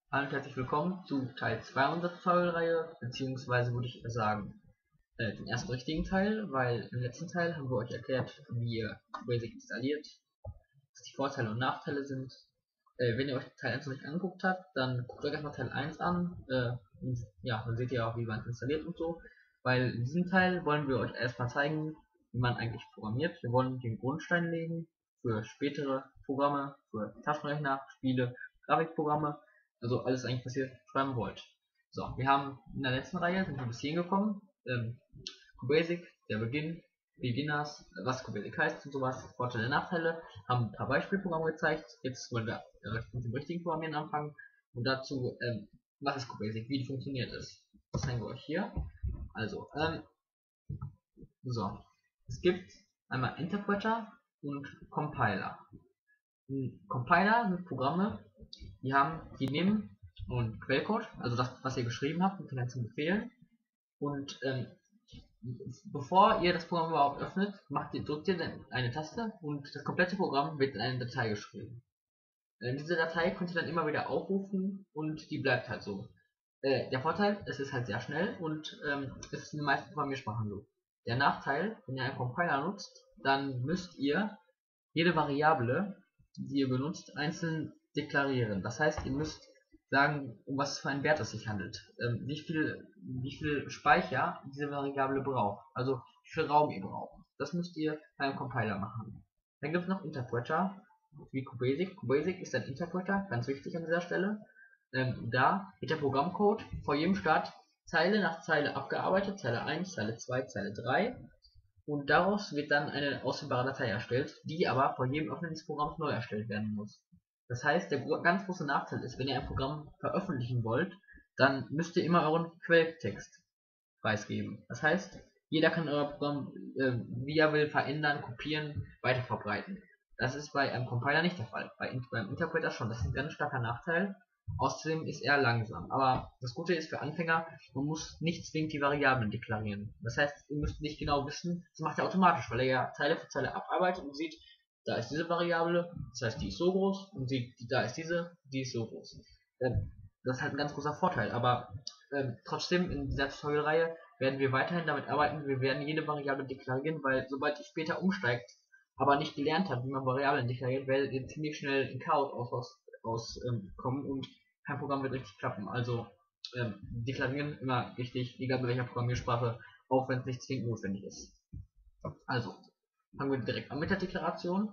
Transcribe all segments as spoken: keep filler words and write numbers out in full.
Hallo und herzlich willkommen zu Teil zwei unserer Tutorial-Reihe, beziehungsweise würde ich sagen, äh, den ersten richtigen Teil, weil im letzten Teil haben wir euch erklärt, wie ihr Basic installiert, was die Vorteile und Nachteile sind. Äh, wenn ihr euch Teil eins noch nicht angeguckt habt, dann guckt euch erstmal Teil eins an, äh, und ja, dann seht ihr auch, wie man es installiert und so, weil in diesem Teil wollen wir euch erstmal zeigen, wie man eigentlich programmiert. Wir wollen den Grundstein legen für spätere Programme, für Taschenrechner, Spiele, Grafikprogramme, also alles eigentlich, was ihr schreiben wollt. So, wir haben in der letzten Reihe, sind wir bis hierhin gekommen, ähm, QBasic, der Beginn, Beginners, was QBasic heißt und sowas, Vorteile, Nachteile, haben ein paar Beispielprogramme gezeigt. Jetzt wollen wir direkt mit dem richtigen Programmieren anfangen und dazu, ähm, was ist QBasic, wie funktioniert es. Das zeigen wir euch hier. Also, ähm, so, es gibt einmal Interpreter und Compiler. Ein Compiler sind Programme, die haben, die nehmen und Quellcode, also das, was ihr geschrieben habt, mit den ganzen Befehlen. Und ähm, bevor ihr das Programm überhaupt öffnet, macht ihr, drückt ihr dann eine Taste und das komplette Programm wird in eine Datei geschrieben. Äh, diese Datei könnt ihr dann immer wieder aufrufen und die bleibt halt so. Äh, der Vorteil, es ist halt sehr schnell und ähm, es ist in den meisten Programmiersprachen so. Der Nachteil, wenn ihr einen Compiler nutzt, dann müsst ihr jede Variable, die ihr benutzt, einzeln deklarieren. Das heißt, ihr müsst sagen, um was für einen Wert es sich handelt, ähm, wie viel wie viel Speicher diese Variable braucht, also wie viel Raum ihr braucht. Das müsst ihr beim Compiler machen. Dann gibt es noch Interpreter, wie QBasic. QBasic ist ein Interpreter, ganz wichtig an dieser Stelle. Ähm, da wird der Programmcode vor jedem Start Zeile nach Zeile abgearbeitet, Zeile eins, Zeile zwei, Zeile drei. Und daraus wird dann eine ausführbare Datei erstellt, die aber vor jedem Öffnen des Programms neu erstellt werden muss. Das heißt, der ganz große Nachteil ist, wenn ihr ein Programm veröffentlichen wollt, dann müsst ihr immer euren Quelltext preisgeben. Das heißt, jeder kann euer Programm, äh, wie er will, verändern, kopieren, weiterverbreiten. Das ist bei einem Compiler nicht der Fall. Bei, beim Interpreter schon. Das ist ein ganz starker Nachteil. Außerdem ist er langsam. Aber das Gute ist für Anfänger, man muss nicht zwingend die Variablen deklarieren. Das heißt, ihr müsst nicht genau wissen, das macht er automatisch, weil er ja Zeile für Zeile abarbeitet und sieht, da ist diese Variable, das heißt, die ist so groß, und sieht, da ist diese, die ist so groß. Ähm, das ist halt ein ganz großer Vorteil, aber ähm, trotzdem in dieser Tutorial-Reihe werden wir weiterhin damit arbeiten, wir werden jede Variable deklarieren, weil sobald ihr später umsteigt, aber nicht gelernt habt, wie man Variablen deklariert, werdet ihr ziemlich schnell in Chaos aus, aus ähm, kommen und kein Programm wird richtig klappen. Also ähm, deklarieren immer wichtig, egal bei welcher Programmiersprache, auch wenn es nicht zwingend notwendig ist. Also, fangen wir direkt an mit der Deklaration.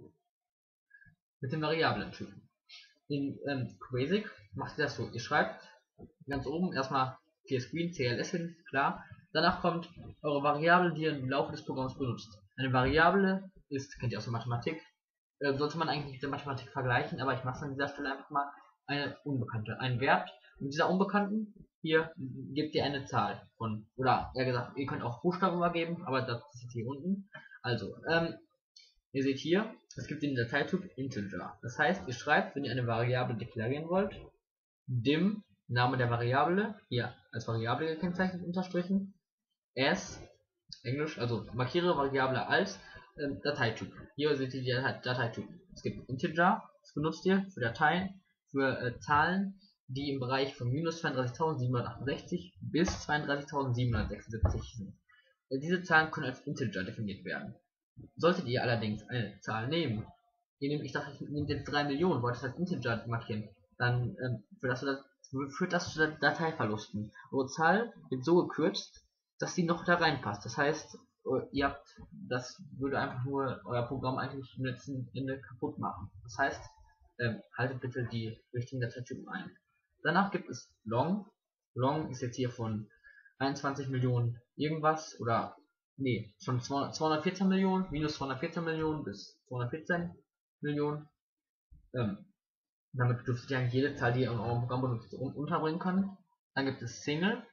Mit den Variablentypen. In ähm, QBasic macht ihr das so, ihr schreibt ganz oben erstmal cscreen, C L S hin, klar. Danach kommt eure Variable, die ihr im Laufe des Programms benutzt. Eine Variable ist, kennt ihr aus der Mathematik, äh, sollte man eigentlich mit der Mathematik vergleichen, aber ich mache es an dieser Stelle einfach mal eine Unbekannte, einen Wert. Und dieser Unbekannten, hier gebt ihr eine Zahl von, oder eher gesagt, ihr könnt auch Buchstaben übergeben, aber das ist hier unten. Also, ähm, ihr seht hier, es gibt den Dateityp Integer. Das heißt, ihr schreibt, wenn ihr eine Variable deklarieren wollt, dim, Name der Variable, hier als Variable gekennzeichnet unterstrichen, as, Englisch, also markiere Variable als äh, Dateityp. Hier seht ihr die Dateityp. Es gibt Integer, das benutzt ihr für Dateien, für äh, Zahlen, die im Bereich von minus zweiunddreißigtausendsiebenhundertachtundsechzig bis zweiunddreißigtausendsiebenhundertsechsundsiebzig sind. Äh, diese Zahlen können als Integer definiert werden. Solltet ihr allerdings eine Zahl nehmen, ihr nehmt, ich dachte, ich nehmt jetzt drei Millionen, wollt das als Integer markieren, dann ähm, führt, das zu, führt das zu Dateiverlusten. Eure Zahl wird so gekürzt, dass sie noch da reinpasst. Das heißt, ihr habt, das würde einfach nur euer Programm eigentlich im letzten Ende kaputt machen. Das heißt, ähm, haltet bitte die richtigen Dateitypen ein. Danach gibt es Long. Long ist jetzt hier von einundzwanzig Millionen irgendwas oder nee, von zweihundertvierzehn Millionen, minus zweihundertvierzehn Millionen bis zweihundertvierzehn Millionen. Ähm, damit dürftet ihr eigentlich jede Zahl, die ihr in eurem Programm benutzt, unterbringen können. Dann gibt es Single.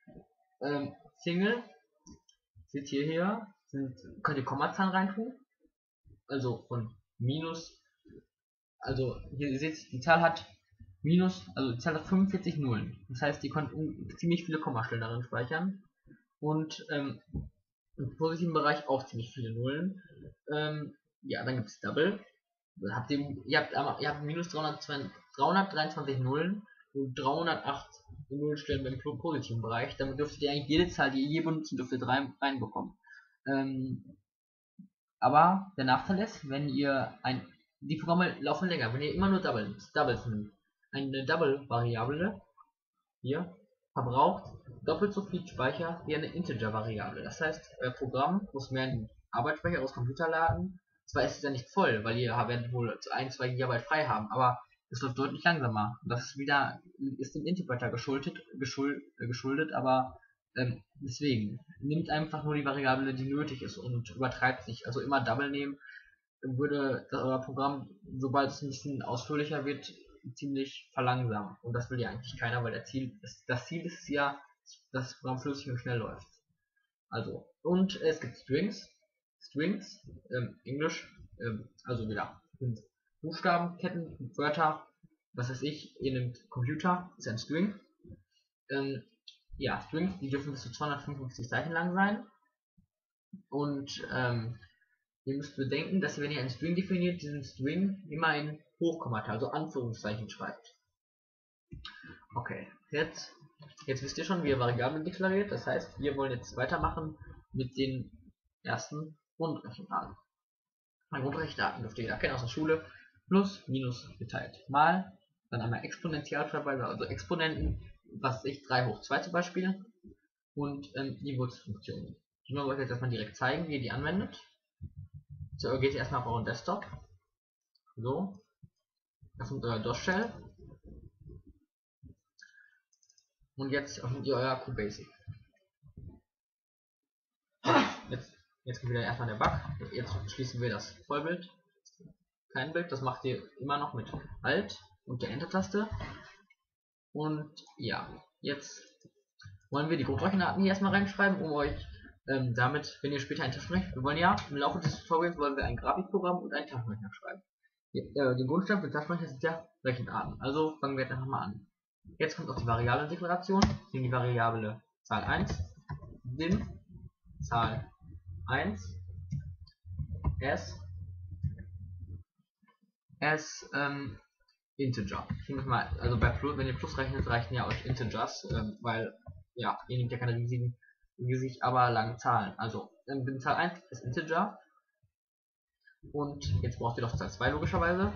Ähm, Single, seht ihr hier, sind, könnt ihr Kommazahlen reintun. Also von minus, also hier ihr seht, die Zahl hat minus, also die Zahl hat fünfundvierzig Nullen. Das heißt, ihr könnt ziemlich viele Kommastellen darin speichern. Und ähm, im positiven Bereich auch ziemlich viele Nullen. Ähm, ja, dann gibt es Double. Habt ihr, ihr, habt, ihr habt minus dreihundertdreiundzwanzig Nullen und dreihundertacht Nullstellen im positiven Bereich. Damit dürftet ihr eigentlich jede Zahl, die ihr je benutzen dürftet, rein, reinbekommen. Ähm, aber der Nachteil ist, wenn ihr ein, die Programme laufen länger, wenn ihr immer nur Doubles, Doubles nimmt. Eine Double-Variable hier verbraucht doppelt so viel Speicher wie eine Integer-Variable. Das heißt, euer Programm muss mehr in Arbeitsspeicher aus Computer laden. Zwar ist es ja nicht voll, weil ihr werdet wohl ein, zwei Gigabyte frei haben, aber es läuft deutlich langsamer. Das ist wieder ist dem Interpreter geschuldet, geschuld, äh, geschuldet, aber ähm, deswegen nimmt einfach nur die Variable, die nötig ist und übertreibt nicht. Also immer Double nehmen, würde euer Programm, sobald es ein bisschen ausführlicher wird, ziemlich verlangsamen. Und das will ja eigentlich keiner, weil der Ziel ist, das Ziel ist ja, dass das Programm flüssig und schnell läuft. Also, und es gibt Strings. Strings, ähm, Englisch, ähm, also wieder sind Buchstaben, Ketten, Wörter, was weiß ich, ihr nehmt Computer, ist ein String. Ähm, ja, Strings, die dürfen bis zu zweihundertfünfundfünfzig Zeichen lang sein. Und ähm, ihr müsst bedenken, dass ihr, wenn ihr einen String definiert, diesen String immer in Hochkommata, also Anführungszeichen schreibt. Okay, jetzt, jetzt wisst ihr schon, wie ihr Variablen deklariert. Das heißt, wir wollen jetzt weitermachen mit den ersten Grundrechenarten. Bei Grundrechenarten dürft ihr jeder kennen aus der Schule. Plus, Minus geteilt. Mal, dann einmal Exponentialverweise, also Exponenten, was ich drei hoch zwei zum Beispiel. Und ähm, die Wurzelfunktion. Die wollen wir euch jetzt erstmal direkt zeigen, wie ihr die anwendet. So, geht ihr erstmal auf euren Desktop. So. Das ist euer DOS-Shell. Und jetzt öffnet ihr euer QBasic. Jetzt, jetzt kommt wieder erstmal der Bug. Jetzt schließen wir das Vollbild. Kein Bild, das macht ihr immer noch mit Alt und der Enter-Taste. Und ja, jetzt wollen wir die Grundrechenarten hier erstmal reinschreiben, um euch ähm, damit, wenn ihr später ein Taschenrechner, wir wollen ja im Laufe des Tutorials wollen wir ein Grafikprogramm und einen Taschenrechner schreiben. Die, äh, die Grundstein für Taschenrechner sind ja Rechenarten. Also fangen wir jetzt einfach mal an. Jetzt kommt auch die Variablendeklaration. Nehmen die Variable Zahl eins, dim Zahl eins, s, s ähm, Integer. Ich nehme mal, also bei Plus, wenn ihr Plus rechnet, reichen ja euch Integers, ähm, weil ja, ihr nehmt ja keine riesigen, riesig aber langen Zahlen. Also ähm, dim Zahl eins ist Integer. Und jetzt braucht ihr doch Zahl zwei logischerweise.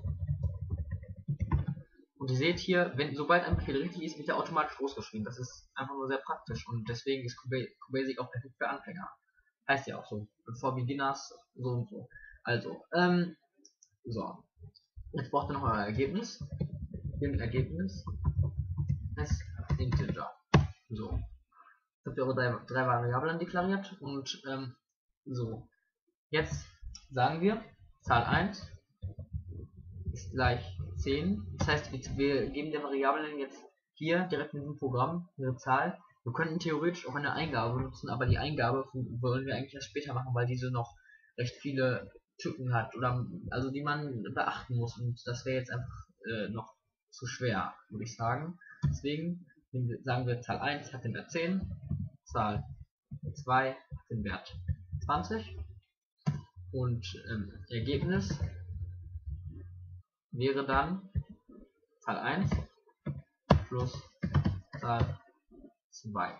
Und ihr seht hier, wenn sobald ein Befehl richtig ist, wird er automatisch großgeschrieben. Das ist einfach nur sehr praktisch und deswegen ist QBasic auch perfekt für Anfänger. Heißt ja auch so, for Beginners, so und so. Also, ähm, so. Jetzt braucht ihr noch euer Ergebnis. Im Ergebnis ist Integer. So. Jetzt habt ihr eure drei, drei Variablen deklariert und ähm, so. Jetzt sagen wir, Zahl eins ist gleich zehn. Das heißt, wir geben der Variablen jetzt hier direkt in diesem Programm ihre Zahl. Wir könnten theoretisch auch eine Eingabe benutzen, aber die Eingabe wollen wir eigentlich erst später machen, weil diese noch recht viele Tücken hat oder also die man beachten muss und das wäre jetzt einfach äh, noch zu schwer, würde ich sagen. Deswegen sagen wir, Zahl eins hat den Wert zehn, Zahl zwei hat den Wert zwanzig und ähm, Ergebnis wäre dann Zahl eins plus Zahl zwei.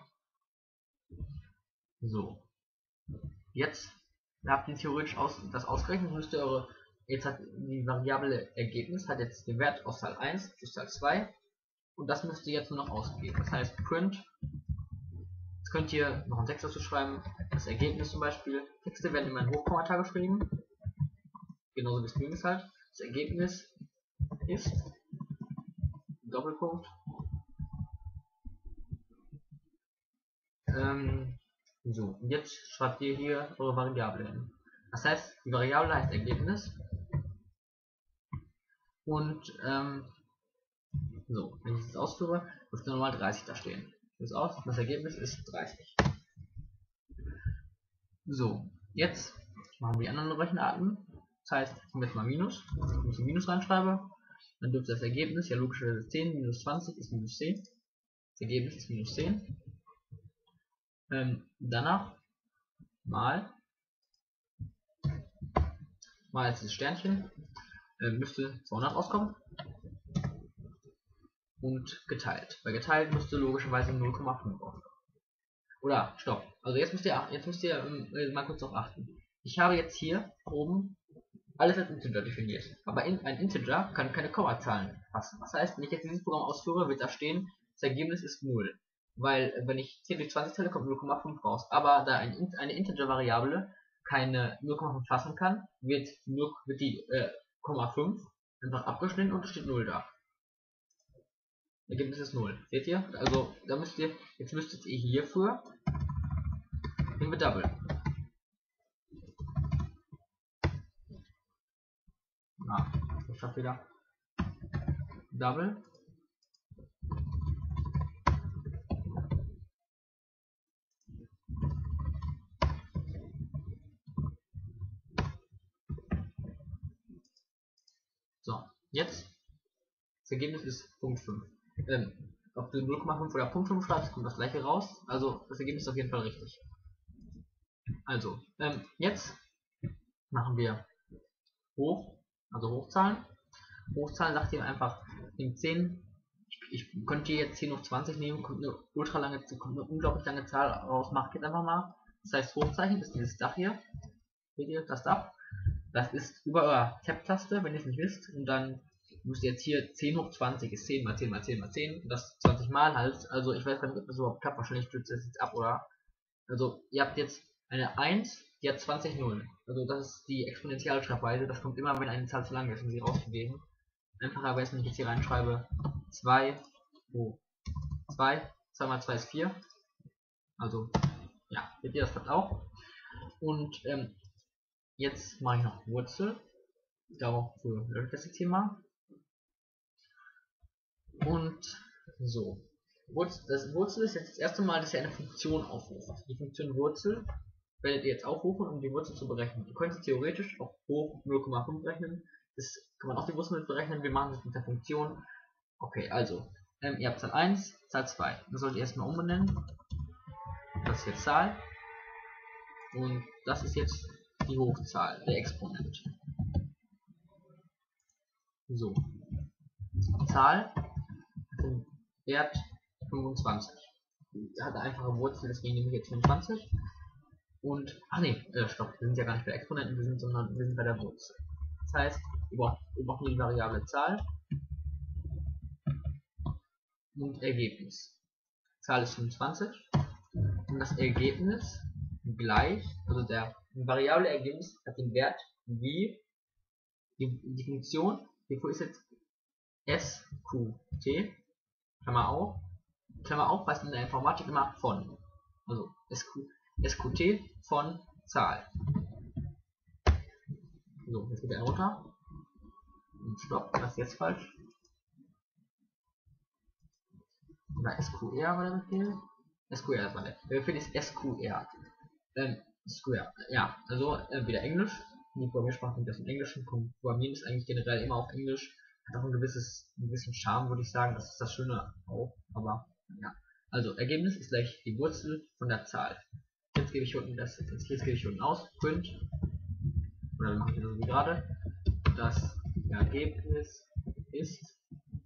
So. Jetzt habt ihr theoretisch aus, das ausgerechnet, müsst ihr eure, jetzt hat die Variable Ergebnis, hat jetzt den Wert aus Zahl eins plus Zahl zwei und das müsst ihr jetzt nur noch ausgeben. Das heißt print, jetzt könnt ihr noch einen Text dazu schreiben, das Ergebnis zum Beispiel, Texte werden immer in Hochkommata geschrieben, genauso wie String ist halt, das Ergebnis ist Doppelpunkt ähm, so, und jetzt schreibt ihr hier eure Variable hin. Das heißt, die Variable heißt Ergebnis und ähm, so, wenn ich das ausführe, dürfte normal dreißig da stehen. Das aus, das Ergebnis ist dreißig. So, jetzt machen wir die anderen Rechenarten. Das heißt, ich mache jetzt mal Minus, wenn ich ein Minus reinschreibe, dann dürfte das Ergebnis, ja logischerweise zehn minus zwanzig ist minus zehn. Das Ergebnis ist minus zehn. Ähm, danach mal mal dieses Sternchen äh, müsste zweihundert rauskommen. und geteilt. Bei geteilt müsste logischerweise null Komma fünf aufkommen. Oder, stopp. Also jetzt müsst ihr, jetzt müsst ihr äh, mal kurz darauf achten. Ich habe jetzt hier oben alles als Integer definiert. Aber in, ein Integer kann keine Kommazahlen fassen. Das heißt, wenn ich jetzt dieses Programm ausführe, wird da stehen, das Ergebnis ist null. Weil, wenn ich zehn durch zwanzig teile, kommt null Komma fünf raus. Aber da ein, eine Integer-Variable keine null Komma fünf fassen kann, wird, nur, wird die äh, Komma fünf einfach abgeschnitten und es steht null da. Ergebnis ist null. Seht ihr? Also, da müsst ihr, jetzt müsstet ihr hierfür, nehmen wir Double. Ah, ich hab wieder Double. So, jetzt, das Ergebnis ist Punkt fünf. Ähm, ob du null Komma fünf oder Punkt fünf schreibst, kommt das gleiche raus. Also, das Ergebnis ist auf jeden Fall richtig. Also, ähm, jetzt machen wir hoch, also Hochzahlen. Hochzahlen sagt ihr einfach, in zehn, ich, ich könnte hier jetzt zehn hoch zwanzig nehmen, kommt eine ultra lange, kommt eine unglaublich lange Zahl raus, mache ich jetzt einfach mal. Das heißt, Hochzeichen ist dieses Dach hier. Seht ihr das Dach? Das ist über eurer Tab-Taste, wenn ihr es nicht wisst, und dann müsst ihr jetzt hier zehn hoch zwanzig ist zehn mal zehn mal zehn mal zehn, und das zwanzig mal halt, also ich weiß gar nicht, ob das überhaupt klappt, wahrscheinlich stützt es jetzt ab, oder? Also, ihr habt jetzt eine eins, die hat zwanzig Nullen. Also das ist die Exponentialschreibweise, das kommt immer, wenn eine Zahl zu lang ist, um sie rauszugeben. Einfacher wäre es, wenn ich jetzt hier reinschreibe zwei, oh, zwei, zwei mal zwei ist vier. Also, ja, seht ihr, das klappt auch. Und ähm, jetzt mache ich noch Wurzel. Dafür lösche ich das jetzt hier mal. Und so. Wurzel, das Wurzel ist jetzt das erste Mal, dass ihr eine Funktion aufruft. Die Funktion Wurzel werdet ihr jetzt aufrufen, um die Wurzel zu berechnen. Ihr könnt theoretisch auch hoch null Komma fünf rechnen. Das kann man auch die Wurzel mit berechnen. Wir machen das mit der Funktion. Okay, also, ähm, ihr habt Zahl eins, Zahl zwei. Das sollt ihr erstmal umbenennen. Das ist jetzt Zahl. Und das ist jetzt die Hochzahl, der Exponent. So. Zahl hat den Wert fünfundzwanzig. Er hat eine einfache Wurzel, deswegen nehme ich jetzt fünfundzwanzig. Und, ach nee, äh, stopp, wir sind ja gar nicht bei Exponenten, wir sind, sondern wir sind bei der Wurzel. Das heißt, wir brauchen, wir brauchen die Variable Zahl und Ergebnis. Zahl ist fünfundzwanzig und das Ergebnis gleich, also der variable Ergebnis hat den Wert wie die, die Funktion, hierfür ist jetzt sqt, Klammer auf, Klammer auf, was in der Informatik immer von, also sq, sqt von Zahl. So, jetzt geht er runter. Und stopp, das ist jetzt falsch. Oder S Q R war der Befehl? S Q R, das war der. Der Befehl ist S Q R. Ähm, Square. Ja, also äh, wieder Englisch. Die Programmiersprache kommt aus dem Englischen. Programmieren ist eigentlich generell immer auf Englisch. Hat auch ein gewisses, einen gewissen Charme, würde ich sagen. Das ist das Schöne auch. Aber ja. Also Ergebnis ist gleich die Wurzel von der Zahl. Jetzt gebe ich unten das, jetzt, jetzt gebe ich unten aus. Print. Oder wir machen wir das so wie gerade. Das Ergebnis ist.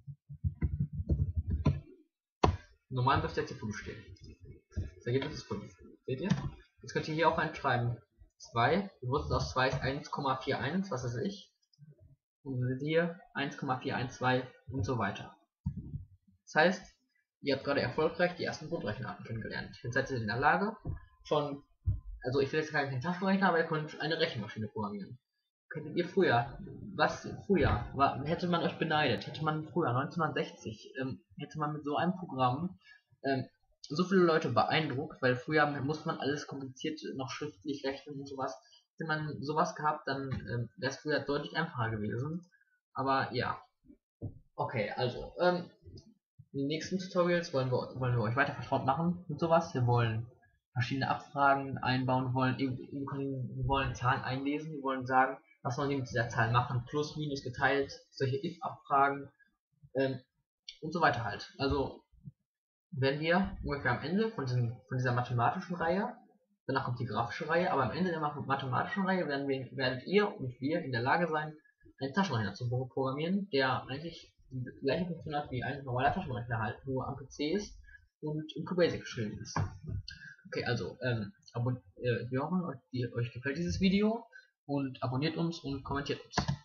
Normal müsste jetzt hier fünf stehen. Das Ergebnis ist fünf. Seht ihr? Jetzt könnt ihr hier auch reinschreiben zwei. Die Wurzel aus zwei ist eins Komma einundvierzig, was weiß ich. Und dann seht ihr eins Komma vier eins zwei und so weiter. Das heißt, ihr habt gerade erfolgreich die ersten Grundrechenarten kennengelernt. Jetzt seid ihr in der Lage, schon, also ich will jetzt keinen Taschenrechner, aber ihr könnt eine Rechenmaschine programmieren. Könntet ihr früher, was früher, war, hätte man euch beneidet, hätte man früher, neunzehnhundertsechzig, ähm, hätte man mit so einem Programm ähm, so viele Leute beeindruckt, weil früher musste man alles kompliziert noch schriftlich rechnen und sowas. Hätte man sowas gehabt, dann ähm, wäre es früher deutlich einfacher gewesen. Aber ja. Okay, also, ähm, in den nächsten Tutorials wollen wir, wollen wir euch weiter vertraut machen mit sowas. Wir wollen verschiedene Abfragen einbauen, wir wollen, wir wollen Zahlen einlesen, wir wollen sagen, was man mit dieser Zahl machen, plus, minus, geteilt, solche if-Abfragen ähm, und so weiter halt. Also werden wir ungefähr am Ende von, diesen, von dieser mathematischen Reihe, danach kommt die grafische Reihe, aber am Ende der mathematischen Reihe werden wir, werdet ihr und wir in der Lage sein, einen Taschenrechner zu programmieren, der eigentlich die gleiche Funktion hat wie ein normaler Taschenrechner halt, nur am P C ist und in QBasic geschrieben ist. Okay, also, ähm, abon äh, wir hoffen, euch, die, euch gefällt dieses Video und abonniert uns und kommentiert uns.